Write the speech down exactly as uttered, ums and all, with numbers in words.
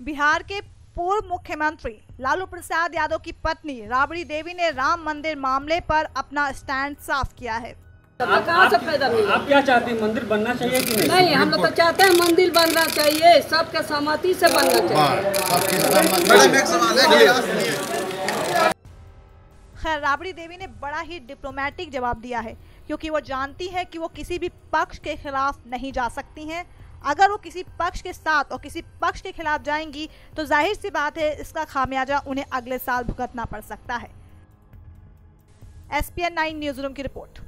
बिहार के पूर्व मुख्यमंत्री लालू प्रसाद यादव की पत्नी राबड़ी देवी ने राम मंदिर मामले पर अपना स्टैंड साफ किया है। आप, आप, आप क्या चाहते हैं, मंदिर बनना चाहिए कि नहीं? नहीं, हम लोग तो चाहते हैं मंदिर बनना चाहिए, सबके सहमति से बनना चाहिए। खैर, राबड़ी देवी ने बड़ा ही डिप्लोमेटिक जवाब दिया है, क्योंकि वो जानती है कि वो किसी भी पक्ष के खिलाफ नहीं जा सकती हैं। अगर वो किसी पक्ष के साथ और किसी पक्ष के खिलाफ जाएंगी तो जाहिर सी बात है इसका खामियाजा उन्हें अगले साल भुगतना पड़ सकता है। S P N nine news room की रिपोर्ट।